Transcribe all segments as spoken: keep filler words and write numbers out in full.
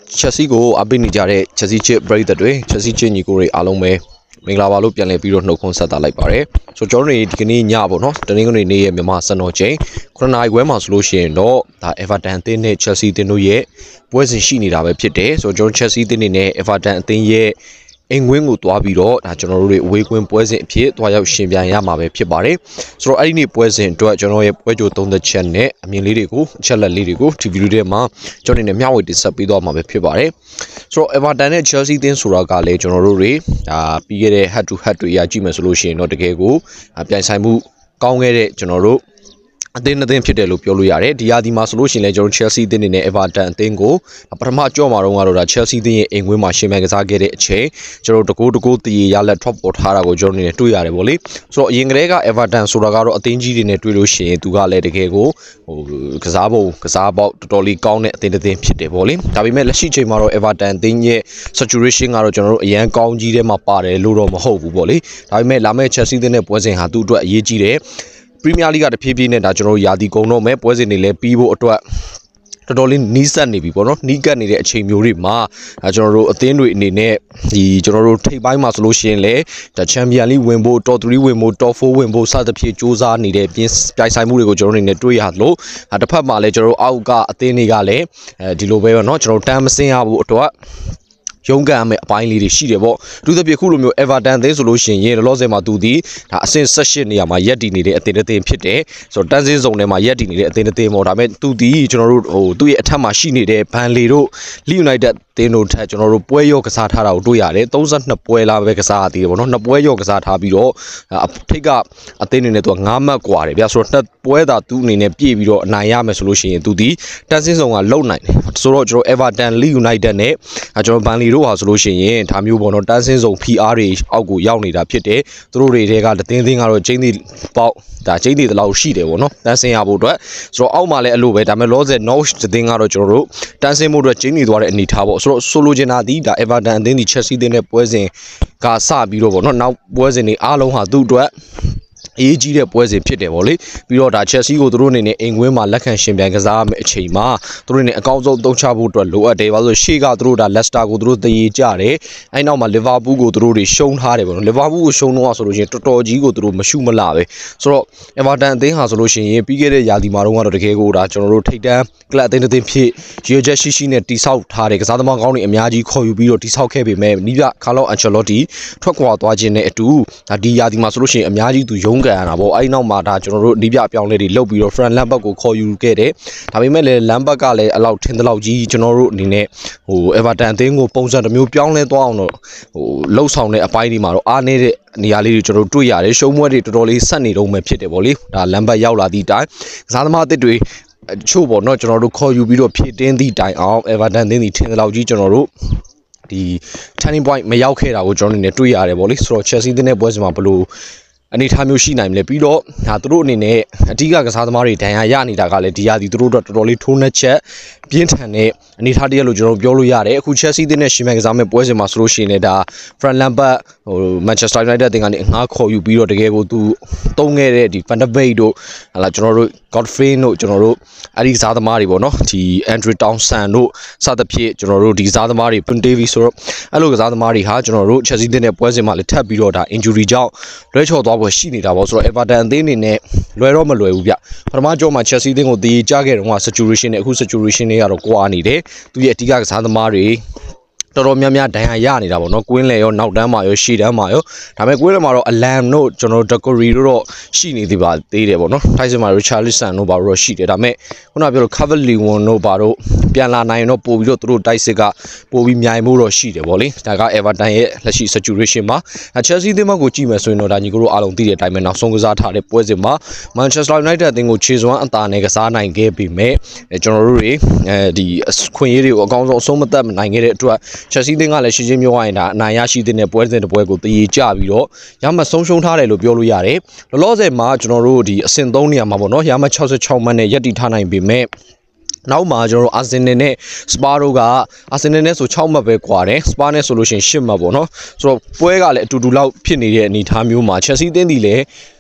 Chelsea ကိုအပိနေကြတဲ့ Chelsea ချစ်ပရိသတ်တွေ Chelsea ချစ်ညီကိုတွေအားလုံးပဲမင်္ဂလာပါလို့ပြန်လည်ပြီးတော့နှုတ်ခွန်းဆက်တာလိုက်ပါတယ်ဆိုတော့ကျွန်တော်တို့ဒီကနေ့ညပေါ့နော်တနင်္ဂနွေနေ့ရဲ့မြန်မာစံတော်ချိန်ခုနှစ်နာရီခွဲမှာဆိုလို့ရှိရင်တော့ဒါ Everton အသင်းနဲ့ Chelsea အသင်းတို့ရဲ့ပွဲစဉ်ရှိနေတာပဲဖြစ်တယ်ဆိုတော့ကျွန်တော် Chelsea အသင်းနဲ့ Everton အသင်းရဲ့အင်္ဂဝင်းကိုတွားပြီးတော့ဒါကျွန်တော်တို့တွေအဝေးကွင်းပွဲစဉ်အဖြစ်တွားရောက်ရှင်ပြန်ရမှာပဲဖြစ်ပါတယ်ဆိုတော့အဲ့ဒီနေ့ပွဲစဉ်အတွက်ကျွန်တော်ရဲ့ပွဲကြိုသုံးသက်ချက်နဲ့အမြင်လေးတွေကိုအချက်လက်လေးတွေကိုဒီဗီဒီယိုထဲမှာကျွန်တော်နေမျှဝေတင်ဆက်ပေးသွားမှာပဲဖြစ်ပါတယ်ဆိုတော့ Everton နဲ့ Chelsea အသင်းဆိုတာကလည်းကျွန်တော်တို့တွေဒါပြီးခဲ့တဲ့ head to head တွေအရကြည့်မယ်ဆိုလို့ရှိရင်တော့တကယ်ကိုပြိုင်ဆိုင်မှုကောင်းခဲ့တဲ့ကျွန်တော်တို့အသင်းအသင်းဖြစ်တယ်လို့ပြောလို့ရတယ်ဒီရာဒီမှာဆိုလို့ရှိရင်လည်းကျွန်တော် Chelsea အသင်းနေနဲ့ Everton အသင်းကိုပထမကြော့မှာတော့ကတော့ဒါ Chelsea အသင်းရဲ့အိမ်ကွင်းမှာရှင်မြန်ကစားခဲ့တဲ့အချိန်ကျွန်တော်တကူတကူတည်ရလက်ထွက်ပေါ်ထားတာကိုကျွန်တော်နေနဲ့တွေ့ရတယ်ဗောလေဆိုတော့အရင်ကတည်းက Everton ဆိုတာကတော့အသင်းကြီးတွေနဲ့တွေ့လို့ရှိရင်သူကလည်းတကယ်ကိုဟိုကစားပုံကစားပေါက်တော်တော်လေးကောင်းတဲ့အသင်းတစ်သင်းဖြစ်တယ်ဗောလေဒါပေမဲ့လက်ရှိချိန်မှာတော့ Everton အသင်းရဲ့ saturation ကတော့ကျွန်တော်တို့အရန်ကောင်းကြီးထဲမှာပါတယ်လို့တော့မဟုတ်ဘူးဗောလေဒါပေမဲ့လာမယ့် Chelsea အသင်းနဲ့ပွဲစဉ်ဟာသူ့အတွက်အရေးကြီးတယ်Premier League ကတဖြည်းဖြည်းနဲ့ဒါကျွန်တော်ရာသီကုန်တော့မယ်ပွဲစဉ်တွေလည်းပြီးဖို့အတွက်တော်တော်လေးနီးစပ်နေပြီပေါ့နော်နီးကပ်နေတဲ့အချိန်မျိုးတွေမှာအဲကျွန်တော်တို့အသင်းတွေအနေနဲ့ဒီကျွန်တော်တို့ထိပ်ပိုင်းမှာဆိုလို့ရှိရင်လည်းဒါ Champion League ဝင်ဖို့ Top 3ဝင်ဖို့ Top 4ဝင်ဖို့စသဖြင့်စူးစမ်းနေတဲ့ပြင်းပြိုင်ဆိုင်မှုတွေကိုကျွန်တော်တို့အနေနဲ့တွေ့ရလို့တစ်ဖက်မှာလည်းကျွန်တော်တို့အောက်ကအသင်းတွေကလည်းအဲဒီလိုပဲပေါ့နော်ကျွန်တော်တို့တန်းမစင်းရဖို့အတွက်ရုံးကန်မဲ့အပိုင်းလေးတွေရှိတယ်ပေါ့သူသဖြင့်ခုလိုမျိုး Everton အသင်းဆိုလို့ရှိရင်လောလောဆယ်မှာသူဒီဒါအဆင့်၁၈နေရာမှာရက်တည်နေတဲ့အသင်းတစ်သင်းဖြစ်တယ်ဆိုတော့တန်းစင်းစုံထဲမှာရက်တည်နေတဲ့အသင်းတစ်သင်းပေါ့ဒါပေမဲ့သူဒီကျွန်တော်တို့ဟိုသူ့ရဲ့အထက်မှာရှိနေတဲ့ဘန်လီတို့ Leeds United တင်းတို့ထက်ကျွန်တော်တို့ပွဲရောကစားထားတာကိုတွေ့ရတယ်၃၂ပွဲလာပဲကစားရသေးတယ်ပေါ့နော်နှစ်ပွဲရောကစားထားပြီးတော့ထိတ်ကအသင်းနေနဲ့သူက၅မှတ်กว่าတယ်ဗျာဆိုတော့နှစ်ပွဲသာသူ့အနေနဲ့ပြည့်ပြီးတော့အနိုင်ရမယ်ဆိုလို့ရှိရင်သူဒီတန်းစင်းစုံကလုံနိုင်တယ်ဆိုတော့ကျွန်တော် Everton Leeds United နဲ့ကျွန်တော်ဘန်လီတို့ဟာဆိုလို့ရှိရင်ဒါမျိုးပေါ့နော်တန်းစင်းစုံ P R တွေအောက်ကိုရောက်နေတာဖြစ်တယ်သူတို့တွေတဲကတင်းသင်းကတော့ကျင်းသီပေါက်ဒါကျင်းသီတလောက်ရှိတယ်ပေါ့နော်တန်းစင်းရဖို့အတွက်ဆိုတော့အောက်မှာလည်းအလိုပဲဒါပေမဲ့လောဆယ် North တင်းကတော့ကျွန်တော်တို့တန်းစင်းဖို့အတွက်ကျင်းသီသွားတဲ့အနေထားပေါ့ဆိုတော့ဆိုလိုချင်တာဒီဒါ Everton အသင်းဒီ Chelsea အသင်းနဲ့ပွဲစဉ်ကစပြီးတော့ပေါ့နော်နောက်ပွဲစဉ်တွေအားလုံးဟာသူ့အတွက်အရေးကြီးတဲ့ပွဲစဉ်ဖြစ်တယ်ဗောလေပြီးတော့ဒါ Chelsea ကိုသူတို့အနေနဲ့အိမ်ကွင်းမှာလက်ခံရှင်ပြန်ကစားမယ့်အချိန်မှာသူတို့အနေနဲ့အကောင်းဆုံးသုံးချဖို့အတွက်လိုအပ်တယ်ဘာလို့ရှေ့ကသူတို့ဒါ Leicester ကိုသူတို့တည်ကြတယ်အဲနောက်မှာ Liverpool ကိုသူတို့တွေရှုံးထားတယ်ဗောနော် Liverpool ကိုရှုံးတော့ဆိုလို့ရှိရင်တော်တော်ကြီးကိုသူတို့မရှုမလာပဲဆိုတော့ Everton အသင်းဟာဆိုလို့ရှိရင်ပြီးခဲ့တဲ့ရာသီမှာတော့ကတော့တကယ်ကိုဒါကျွန်တော်တို့ထိပ်တန်းကလပ်အသင်းတစ်သင်းဖြစ်ရွေးချက်ရှိရှိနဲ့တိဆောက်ထားတဲ့ကစားသမားကောင်းတွေအများကြီးခေါ်ယူပြီးတော့တိဆောက်ခဲ့ပေမဲ့နီးပြ Carlo Ancelotti ထွက်ခွာသွားခြင်းနဲ့အတူဒါဒီရာသီမှာဆိုလို့ရှိရင်အများကြီးသူရုန်းကန်ရတာဗောအဲ့နောက်မှာဒါကျွန်တော်တို့ဒီပြအပြောင်းလဲတွေလုပ်ပြီးတော့ Fran Lampard ကိုခေါ်ယူခဲ့တယ်ဒါပေမဲ့လည်း Lampard ကလည်းအလောက်ထင်သလောက်ကြီးကျွန်တော်တို့အနေနဲ့ဟို Everton အသင်းကိုပုံစံတစ်မျိုးပြောင်းလဲသွားအောင်တော့ဟိုလှုပ်ဆောင်တဲ့အပိုင်းတွေမှာတော့အားနေတဲ့နေရာလေးတွေကျွန်တော်တို့တွေ့ရတယ်ရှုံးပွဲတွေတော်တော်လေးဆက်နေတော့မှဖြစ်တယ်ဗောလေဒါ Lampard ရောက်လာသည့်တိုင်ကစားသမားအသစ်တွေချို့ပေါ့နော်ကျွန်တော်တို့ခေါ်ယူပြီးတော့ဖြည့်တင်းသည့်တိုင်အောင် Everton အသင်းဒီထင်သလောက်ကြီးကျွန်တော်တို့ဒီ turning point မရောက်ခဲ့တာကိုကျွန်တော်အနေနဲ့တွေ့ရတယ်ဗောလေဆိုတော့ Chelsea အသင်းနဲ့ပွဲစဉ်မှာဘလို့အနေထားမျိုးရှိနိုင်မလဲပြီးတော့ဒါသူတို့အနေနဲ့အဓိကကစားသမားတွေဒဏ်ရာရနေတာကလည်းဒီရာသီသူတို့တော့တော်တော်လေးထိုးနှက်ချက်ပြင်းထန်တဲ့အနေထားတည်းလို့ကျွန်တော်ပြောလို့ရတယ်အခု Chelsea အသင်းနဲ့ရှင်မြန်ကစားမဲ့ပွဲစဉ်မှာဆိုလို့ရှိရင်လည်းဒါ Fran Lampard ဟို Manchester United အသင်းကနေငှားခေါ်ယူပြီးတော့တကယ်ကိုသူတုံးခဲ့တဲ့ဒီ Van der Beek တို့ဟာလာကျွန်တော်တို့ Godfrey တို့ကျွန်တော်တို့အဲ့ဒီကစားသမားတွေပေါ့နော်ဒီ Andre Townsend တို့စသဖြင့်ကျွန်တော်တို့ဒီကစားသမားတွေ Pun Davies ဆိုတော့အဲ့လိုကစားသမားတွေဟာကျွန်တော်တို့ Chelsea အသင်းနဲ့ပွဲစဉ်မှာလည်းထပ်ပြီးတော့ဒါ injury ကြောင့်လွဲချော်သွားဖို့ရှိနေတာပေါ့ဆိုတော့ Everton အသင်းအနေနဲ့လွယ်တော့မလွယ်ဘူးဗျပထမကြောမှာ Chelsea အသင်းကိုတည်ကြခဲ့တော့က saturation နဲ့အခု saturation တွေကတော့ကွာနေတယ်သူရဲ့အဓိကကစားသမားတွေတော်တော်များများဒဏ်ရာရနေတာပေါ့နော်ကွင်းလေရောနောက်တန်းမှာရောရှေ့တန်းမှာရောဒါပေမဲ့ကွင်းလေမှာတော့အလမ်တို့ကျွန်တော်တို့ Decory တို့တော့ရှိနေသေးပါသေးတယ်ပေါ့နော်ထိုက်စင်မှာ Richarlison တို့ဘာလို့တော့ရှိတယ်ဒါပေမဲ့ခုနကပြောလို့ Calvert-Lewin တို့ဘာလို့ပြန်လာနိုင်တော့ပို့ပြီးတော့သူတို့တိုက်စစ်ကပို့ပြီးမြိုင်မှုတော့ရှိတယ်ပေါ့လေဒါက Everton ရဲ့လက်ရှိ saturation မှာ Chelsea အသင်းကိုကြည့်မယ်ဆိုရင်တော့ဒါညီကိုတို့အားလုံးသိတဲ့အတိုင်းပဲနောက်ဆုံးကစားထားတဲ့ပွဲစဉ်မှာ Manchester United အသင်းကိုခြေစွမ်းအသာနဲ့ကစားနိုင်ခဲ့ပေမဲ့ကျွန်တော်တို့တွေအဲဒီခွင့်ရည်တွေကိုအကောင်းဆုံးအဆုံးမသတ်နိုင်ခဲ့တဲ့အတွက် Chelsea အသင်းကလည်းရှင်းရှင်းပြောရရင်ဒါအနိုင်ရရှိတဲ့ပွဲစဉ်တစ်ပွဲကိုတည်ကြပြီးတော့ရမှဆုံးရှုံးထားတယ်လို့ပြောလို့ရတယ်လောလောဆယ်မှာကျွန်တော်တို့ဒီအဆင့်သုံးနေရာမှာပေါ့နော်ရမှ၆၆မှတ်နဲ့ရပ်တည်ထားနိုင်ပေမဲ့နောက်မှာကျွန်တော်တို့ Arsenal နဲ့ Spurs တို့က Arsenal နဲ့ဆို၆မှတ်ပဲကွာတယ် Spurs နဲ့ဆိုလို့ရှိရင်၈မှတ်ပေါ့နော်ဆိုတော့ပွဲကလည်းအတူတူလောက်ဖြစ်နေတဲ့အနေအထားမျိုးမှာ Chelsea အသင်းဒီလည်း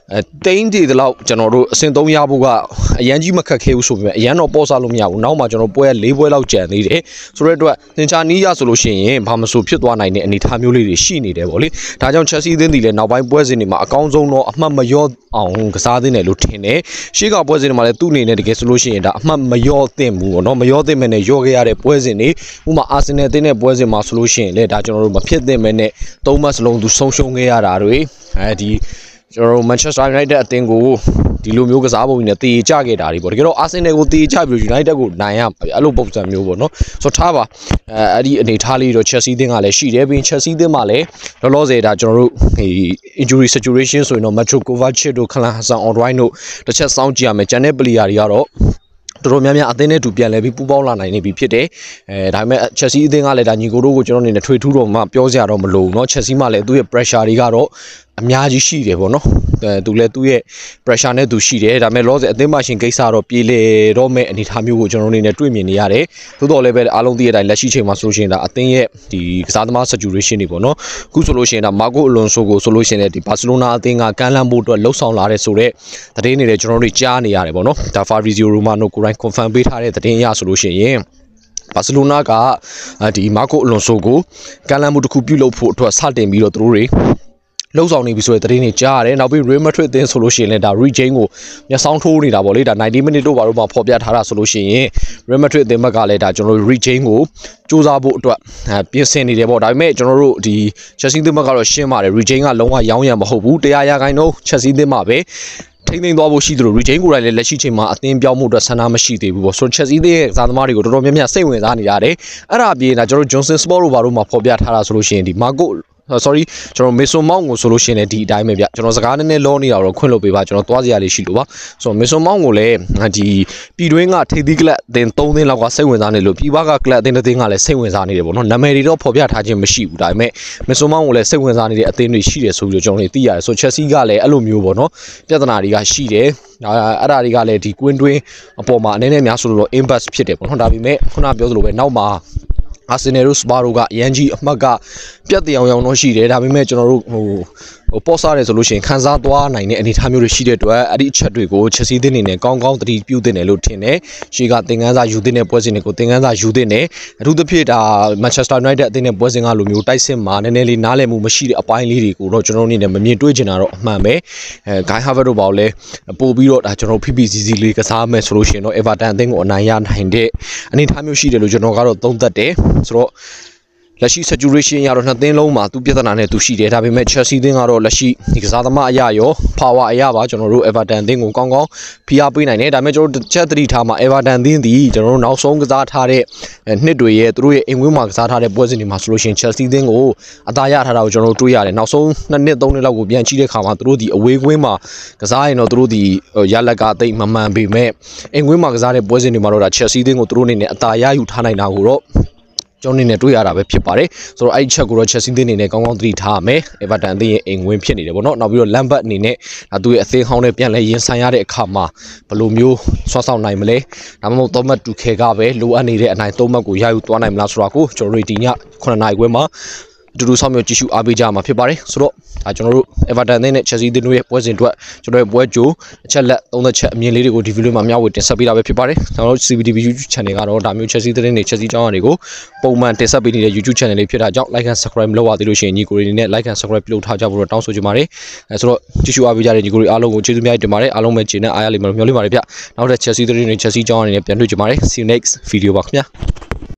တင်းတီတလောက်ကျွန်တော်တို့အဆင့်သုံးရဖို့ကအရန်ကြီးမခက်ခဲဘူးဆိုပေမဲ့အရန်တော့ပေါ်စားလို့မရဘူးနောက်မှကျွန်တော်ပွဲလေးပွဲလောက်ကြံသေးတယ်ဆိုတဲ့အတွက်သင်္ချာနီးရဆိုလို့ရှိရင်ဘာမဆိုဖြစ်သွားနိုင်တဲ့အနေအထားမျိုးလေးတွေရှိနေတယ်ပေါ့လေဒါကြောင့် Chelsea အသင်းဒီလည်းနောက်ပိုင်းပွဲစဉ်တွေမှာအကောင်းဆုံးတော့အမှတ်မလျော့အောင်ကစားသင့်တယ်လို့ထင်တယ်ရှေ့ကပွဲစဉ်တွေမှာလည်းသူ့အနေနဲ့တကယ်ဆိုလို့ရှိရင်ဒါအမှတ်မလျော့သင့်ဘူးပေါ့နော်မလျော့သင့်မဲ့နဲ့လျော့ခဲ့ရတဲ့ပွဲစဉ်တွေဥပမာ Arsenal အသင်းနဲ့ပွဲစဉ်မှာဆိုလို့ရှိရင်လည်းဒါကျွန်တော်တို့မဖြစ်သင့်မဲ့နဲ့သုံးမှတ်စလုံးသူဆုံးရှုံးခဲ့ရတာတွေအဲဒီကျွန်တော်တို့ Manchester United အသင်းကိုဒီလိုမျိုးကစားပုံတွေနဲ့တည်ကြခဲ့တာတွေပေါ့တကယ်တော့ Arsenal ကိုတည်ကြပြီး United ကိုနိုင်ရမှာအဲ့လိုပုံစံမျိုးပေါ့နော်ဆိုတော့ထားပါအဲအဲ့ဒီအနေထားလေးတော့ Chelsea အသင်းကလည်းရှိတယ်ပြီး Chelsea အသင်းမှာလည်းလောလောဆယ်ဒါကျွန်တော်တို့ဒီ injury situation ဆိုရင်တော့ Metro Kovacic တို့ Callum Hudson-Odoi တို့တစ်ချက်စောင့်ကြည့်ရမယ်ကျန်တဲ့ player တွေကတော့တော်တော်များများအသင်းနဲ့တူပြန်လဲပြီးပူးပေါင်းလာနိုင်နေပြီဖြစ်တယ်အဲဒါပေမဲ့ Chelsea အသင်းကလည်းဒါညီကိုတို့ကိုကျွန်တော်အနေနဲ့ထွေထူးတော့မှပြောစရာတော့မလိုဘူးเนาะ Chelsea မှာလည်းသူ့ရဲ့ pressure တွေကတော့အများကြီးရှိတယ်ပေါ့နော်အဲသူလည်းသူ့ရဲ့ pressure နဲ့သူရှိတယ်ဒါပေမဲ့လောဆယ်အသင်းမှရှင်ကိစ္စတော့ပြေလေတော့မဲ့အနေအထားမျိုးကိုကျွန်တော်အနေနဲ့တွေ့မြင်နေရတယ်သို့တော်လည်းပဲအားလုံးသိတဲ့အတိုင်းလက်ရှိချိန်မှာဆိုလို့ရှိရင်ဒါအသင်းရဲ့ဒီကစားသမား situation တွေပေါ့နော်အခုဆိုလို့ရှိရင်ဒါမာကိုအလွန်ဆိုကိုဆိုလို့ရှိရင်ဒီဘာစီလိုနာအသင်းကကမ်းလှမ်းဖို့အတွက်လှုပ်ဆောင်လာတဲ့ဆိုတော့သတင်းတွေလည်းကျွန်တော်တို့ကြားနေရတယ်ပေါ့နော်ဒါ Fabrizio Romano ကိုယ်တိုင် confirm ပေးထားတဲ့သတင်းအရဆိုလို့ရှိရင်ဘာစီလိုနာကဒီမာကိုအလွန်ဆိုကိုကမ်းလှမ်းမှုတစ်ခုပြုလုပ်ဖို့အတွက်စတင်ပြီးတော့သူတို့တွေလှုပ်ဆောင်နေပြီဆိုတဲ့သတင်းတွေကြားရတယ်နောက်ပြီး Real Madrid အသင်းဆိုလို့ရှိရင်လည်းဒါ Regain ကိုမျက်စောင်းထိုးနေတာပေါ့လေဒါninety minute တို့ဘာလို့မှဖော်ပြထားတာဆိုလို့ရှိရင် Real Madrid အသင်းဘက်ကလည်းဒါကျွန်တော်တို့ Regain ကိုစူးစမ်းဖို့အတွက်ပြင်ဆင်နေတယ်ပေါ့ဒါပေမဲ့ကျွန်တော်တို့ဒီ Chelsea အသင်းဘက်ကတော့ရှင်းပါတယ် Regain ကလုံးဝရောင်းရံမဟုတ်ဘူးတရားရာခိုင်နှုန်း Chelsea အသင်းမှာပဲထိမ့်သိမ်းသွားဖို့ရှိသလို Regain ကိုယ်တိုင်လည်းလက်ရှိချိန်မှာအသင်းပြောင်းမှုအတွက်ဆန္ဒမရှိသေးဘူးပေါ့ဆိုတော့ Chelsea ရဲ့ကစားသမားတွေကိုတော်တော်များများစိတ်ဝင်စားနေရတယ်အဲ့ဒါအပြင်ဒါကျွန်တော်တို့ Johnson Sport တို့ဘာလို့မှဖော်ပြထားတာဆိုလို့ရှိရင်ဒီ Marco sorry ကျွန်တော် Mason Mount ကိုဆိုလို့ရှိရင်လည်းဒီအတိုင်းပဲဗျကျွန်တော်စကားနည်းနည်းလောနေတာတော့ခွင့်လို့ပေးပါကျွန်တော်သွားစရာလေးရှိလို့ပါဆိုတော့ Mason Mount ကိုလည်းဒီပြည်တွင်းကထိပ်သီးကလပ်အသင်းသုံးသင်းလောက်ကစိတ်ဝင်စားနေလို့ပြည်ပကကလပ်အသင်းတစ်သင်းကလည်းစိတ်ဝင်စားနေတယ်ပေါ့နော်နာမည်တွေတော့ဖော်ပြထားခြင်းမရှိဘူးဒါပေမဲ့ Mason Mount ကိုလည်းစိတ်ဝင်စားနေတဲ့အသင်းတွေရှိတယ်ဆိုပြီးတော့ကျွန်တော်တို့သိရတယ်ဆိုတော့ Chelsea ကလည်းအဲ့လိုမျိုးပေါ့နော်ပြဿနာတွေကရှိတယ်အဲ့ဒါတွေကလည်းဒီကွင်းတွင်းအပေါ်မှာအနေနဲ့များဆိုလို့ impact ဖြစ်တယ်ပေါ့နော်ဒါပေမဲ့ခုနပြောသလိုပဲနောက်မှာArsenal တို့ Spurs တို့ကအရန်ကြီးအမှတ်ကပြတ်တရားအောင်တော့ရှိတယ်ဒါပေမဲ့ကျွန်တော်တို့ဟိုဟိုပေါ်စားတယ်ဆိုလို့ရှိရင်ခန်းစားသွားနိုင်တဲ့အနေအထားမျိုးတွေရှိတဲ့အတွက်အဲ့ဒီအချက်တွေကို Chelsea အသင်းအနေနဲ့ကောင်းကောင်းသတိပြုသင့်တယ်လို့ထင်တယ်ရှေ့ကသင်ခန်းစာယူသင့်တဲ့ပွဲစဉ်တွေကိုသင်ခန်းစာယူသင့်တယ်အထူးသဖြင့်ဒါ Manchester United အသင်းနဲ့ပွဲစဉ်ကလိုမျိုးတိုက်စစ်မှာနည်းနည်းလေးနားလည်မှုမရှိတဲ့အပိုင်းလေးတွေကိုတော့ကျွန်တော်အနေနဲ့မမြင်တွေ့ချင်တာတော့အမှန်ပဲအဲ Guy Havertz တို့ပေါ့လေပို့ပြီးတော့ဒါကျွန်တော် P P C C လေးကစားမယ်ဆိုလို့ရှိရင်တော့ Everton အသင်းကိုအနိုင်ရနိုင်တဲ့အနေအထားမျိုးရှိတယ်လို့ကျွန်တော်ကတော့သုံးသပ်တယ်ဆိုတော့လက်ရှိ saturation ရတော့နှစ်သင်းလုံးမှာသူပြဿနာနဲ့သူရှိတယ်ဒါပေမဲ့ Chelsea သင်းကတော့လက်ရှိဒီကစားသမားအရာရော power အရာပါကျွန်တော်တို့ Everton သင်းကိုကောင်းကောင်းဖိအားပေးနိုင်တယ်ဒါပေမဲ့ကျွန်တော်တို့ချက်သတိထားမှာ Everton သင်းဒီကျွန်တော်တို့နောက်ဆုံးကစားထားတဲ့နှစ်တွေရဲ့သူတို့ရဲ့အင်ကွင်းမှာကစားထားတဲ့ပွဲစဉ်တွေမှာဆိုလို့ရှိရင် Chelsea သင်းကိုအသာရထားတာကိုကျွန်တော်တို့တွေ့ရတယ်နောက်ဆုံးနှစ်နှစ်သုံးနှစ်လောက်ကိုပြန်ကြည့်တဲ့အခါမှာသူတို့ဒီအဝေးကွင်းမှာကစားရင်တော့သူတို့ဒီရလက်ကတိတ်မမှန်ပေမဲ့အင်ကွင်းမှာကစားတဲ့ပွဲစဉ်တွေမှာတော့ဒါ Chelsea သင်းကိုသူတို့အနေနဲ့အသာရယူထားနိုင်တာကိုတော့ကျွန်တော်အနေနဲ့တွေ့ရတာပဲဖြစ်ပါတယ်ဆိုတော့အဲ့ဒီချက်ကိုတော့ Chelsea သင်းအနေနဲ့ကောင်းကောင်းသတိထားရမယ် Everton သင်းရဲ့အိမ်ဝင်ဖြစ်နေတယ်ပေါ့နော်နောက်ပြီးတော့ Lambert အနေနဲ့ဒါသူရဲ့အသင်းဟောင်းနဲ့ပြန်လဲရင်ဆိုင်ရတဲ့အခါမှာဘယ်လိုမျိုးဆွမ်းဆောင်နိုင်မလဲဒါမှမဟုတ် Thomas Tuchel ကပဲလိုအပ်နေတဲ့အနိုင်သုံးမှတ်ကိုရယူသွားနိုင်မလားဆိုတာကိုကျွန်တော်တို့ဒီညခုနှစ်နာရီခွဲမှာအတူတူဆောင်မြောက်ကြည့်ရှုအားပေးကြမှာဖြစ်ပါတယ်ဆိုတော့ဒါကျွန်တော်တို့ Everton နဲ့ Chelsea တို့ရဲ့ပွဲစဉ်အတွက်ကျွန်တော်ရဲ့ပွဲကြိုအချက်လက်သုံးသက်ချက်အမြင်လေးတွေကိုဒီဗီဒီယိုမှာမျှဝေတင်ဆက်ပေးတာပဲဖြစ်ပါတယ်ကျွန်တော်တို့ C B T V YouTube channel ကတော့ဒါမျိုး Chelsea သတင်းတွေ Chelsea ကြောင်းတွေကိုပုံမှန်တင်ဆက်ပေးနေတဲ့ YouTube channel လေးဖြစ်တာကြောင့် like and subscribe လုပ်ရသေးလို့ရှိရင်ညီကိုတွေနဲ့ like and subscribe ပြုလုပ်ထားကြဖို့တော့တောင်းဆိုချင်ပါတယ်အဲဆိုတော့ကြည့်ရှုအားပေးကြတဲ့ညီကိုတွေအားလုံးကိုကျေးဇူးများတင်ပါတယ်အားလုံးပဲကျေနပ်အားရလိမ့်မယ်လို့မျှော်လင့်ပါတယ်ဗျနောက်တဲ့ Chelsea သတင်းတွေ Chelsea ကြောင်းအနေနဲ့ပြန်တွေ့ကြပါမယ် see you next video ပါခင်ဗျာ